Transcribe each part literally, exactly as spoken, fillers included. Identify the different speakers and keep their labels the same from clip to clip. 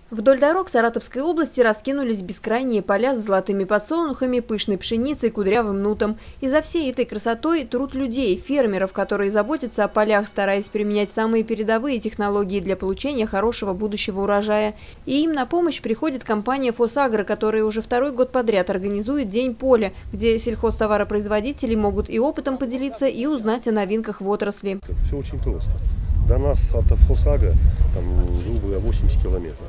Speaker 1: Вдоль дорог Саратовской области раскинулись бескрайние поля с золотыми подсолнухами, пышной пшеницей, кудрявым нутом. И за всей этой красотой труд людей, фермеров, которые заботятся о полях, стараясь применять самые передовые технологии для получения хорошего будущего урожая. И им на помощь приходит компания «Фосагро», которая уже второй год подряд организует День поля, где сельхозтоваропроизводители могут и опытом поделиться, и узнать о новинках в отрасли.
Speaker 2: Все очень просто. До нас от «Фосагро» там, грубо говоря, восемьдесят километров.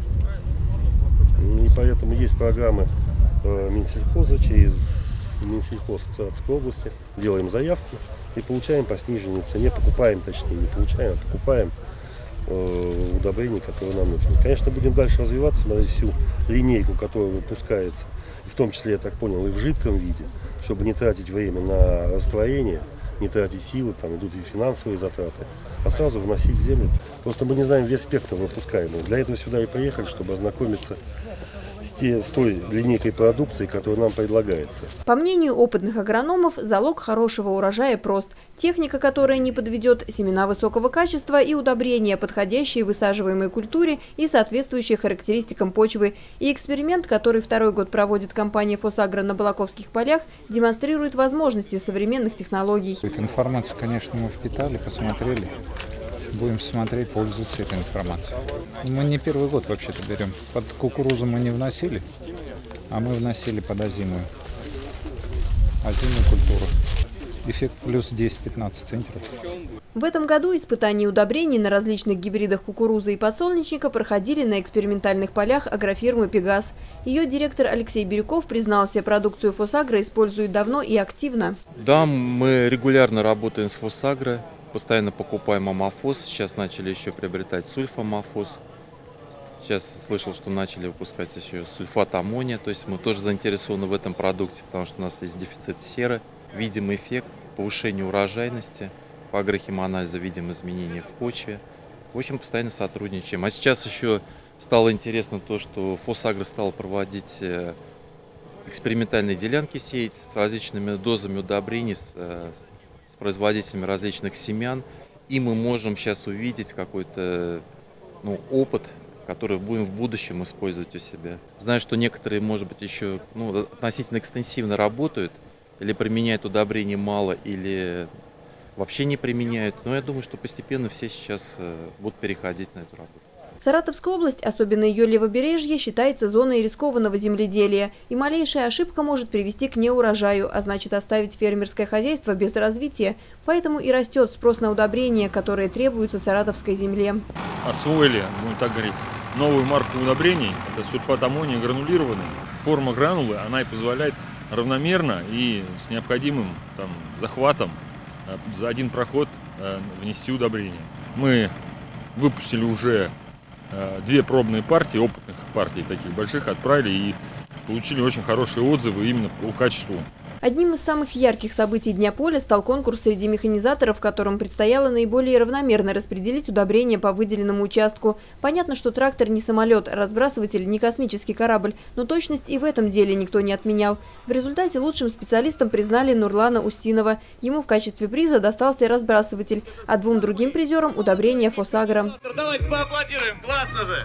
Speaker 2: И поэтому есть программы э, Минсельхоза через Минсельхоз Саратовской области. Делаем заявку и получаем по сниженной цене, покупаем, точнее, не получаем, а покупаем э, удобрения, которые нам нужны. Конечно, будем дальше развиваться, смотреть всю линейку, которая выпускается, в том числе, я так понял, и в жидком виде, чтобы не тратить время на растворение, не тратить силы, там идут и финансовые затраты, а сразу вносить в землю. Просто мы не знаем весь спектр выпускаемого. Для этого сюда и поехали, чтобы ознакомиться с, те, с той линейкой продукции, которая нам предлагается.
Speaker 1: По мнению опытных агрономов, залог хорошего урожая прост. Техника, которая не подведет, семена высокого качества и удобрения, подходящие высаживаемой культуре и соответствующие характеристикам почвы. И эксперимент, который второй год проводит компания «Фосагро» на Балаковских полях, демонстрирует возможности современных технологий.
Speaker 3: Эту информацию, конечно, мы впитали, посмотрели. Будем смотреть, пользоваться этой информацией. Мы не первый год вообще-то берем. Под кукурузу мы не вносили, а мы вносили под озимую. Озимую культуру. Эффект плюс десять-пятнадцать центнеров.
Speaker 1: В этом году испытания удобрений на различных гибридах кукурузы и подсолнечника проходили на экспериментальных полях агрофирмы «Пегас». Ее директор Алексей Бирюков признался, продукцию «Фосагро» используют давно и активно.
Speaker 4: Да, мы регулярно работаем с «Фосагро». Постоянно покупаем амофос, сейчас начали еще приобретать сульфамофос. Сейчас слышал, что начали выпускать еще сульфат аммония, то есть мы тоже заинтересованы в этом продукте, потому что у нас есть дефицит серы. Видим эффект повышения урожайности, по агрохиманализу видим изменения в почве. В общем, постоянно сотрудничаем. А сейчас еще стало интересно то, что «Фосагро» стал проводить экспериментальные делянки, сеять с различными дозами удобрений, с производителями различных семян, и мы можем сейчас увидеть какой-то ну, опыт, который будем в будущем использовать у себя. Знаю, что некоторые, может быть, еще ну, относительно экстенсивно работают, или применяют удобрений мало, или вообще не применяют, но я думаю, что постепенно все сейчас будут переходить на эту работу.
Speaker 1: Саратовская область, особенно ее левобережье, считается зоной рискованного земледелия, и малейшая ошибка может привести к неурожаю, а значит оставить фермерское хозяйство без развития. Поэтому и растет спрос на удобрения, которые требуются саратовской земле.
Speaker 5: Освоили, будем так говорить, новую марку удобрений, это сульфат аммония гранулированный. Форма гранулы, она и позволяет равномерно и с необходимым там, захватом за один проход внести удобрения. Мы выпустили уже две пробные партии, опытных партий таких больших, отправили и получили очень хорошие отзывы именно по качеству.
Speaker 1: Одним из самых ярких событий Дня поля стал конкурс среди механизаторов, в котором предстояло наиболее равномерно распределить удобрения по выделенному участку. Понятно, что трактор не самолет, разбрасыватель не космический корабль, но точность и в этом деле никто не отменял. В результате лучшим специалистом признали Нурлана Устинова. Ему в качестве приза достался разбрасыватель, а двум другим призерам – удобрения «Фосагро».
Speaker 6: Давайте поаплодируем, классно же!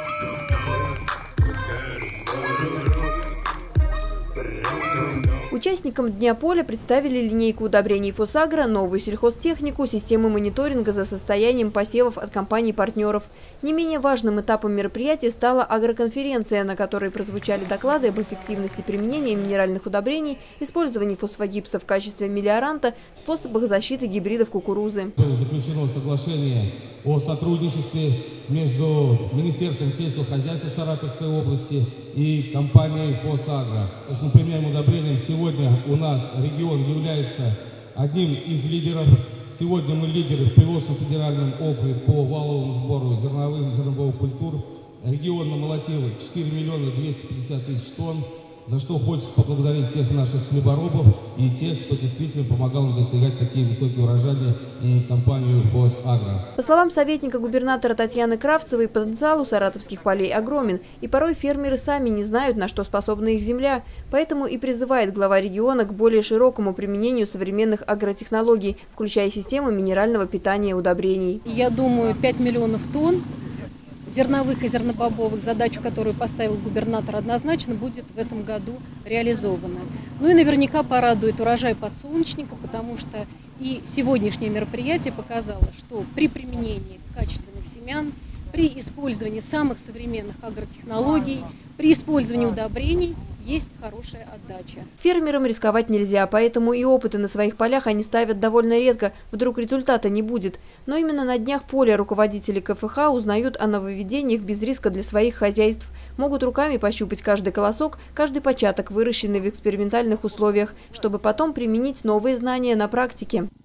Speaker 1: Участникам Дня поля представили линейку удобрений «Фосагро», новую сельхозтехнику, системы мониторинга за состоянием посевов от компаний-партнеров. Не менее важным этапом мероприятия стала агроконференция, на которой прозвучали доклады об эффективности применения минеральных удобрений, использовании фосфогипса в качестве мелиоранта, способах защиты гибридов кукурузы.
Speaker 7: Заключено соглашение о сотрудничестве между Министерством сельского хозяйства Саратовской области и компанией «Фосагро». То есть мы применяем удобрения. Сегодня у нас регион является одним из лидеров. Сегодня мы лидеры в Приволжском федеральном округе по валовому сбору зерновых и зерновых культур. Регион намолотил четыре миллиона двести пятьдесят тысяч тонн, за что хочется поблагодарить всех наших хлеборобов и тех, кто действительно помогал нам достигать такие высокие урожаи, и компанию «Фосагро».
Speaker 1: По словам советника губернатора Татьяны Кравцевой, потенциал у саратовских полей огромен, и порой фермеры сами не знают, на что способна их земля. Поэтому и призывает глава региона к более широкому применению современных агротехнологий, включая системы минерального питания и удобрений.
Speaker 8: Я думаю, пять миллионов тонн зерновых и зернобобовых, задачу, которую поставил губернатор, однозначно будет в этом году реализована. Ну и наверняка порадует урожай подсолнечника, потому что и сегодняшнее мероприятие показало, что при применении качественных семян, при использовании самых современных агротехнологий, при использовании удобрений есть хорошая отдача.
Speaker 1: Фермерам рисковать нельзя, поэтому и опыты на своих полях они ставят довольно редко, вдруг результата не будет. Но именно на днях поля руководители ка эф ха узнают о нововведениях без риска для своих хозяйств. Могут руками пощупать каждый колосок, каждый початок, выращенный в экспериментальных условиях, чтобы потом применить новые знания на практике.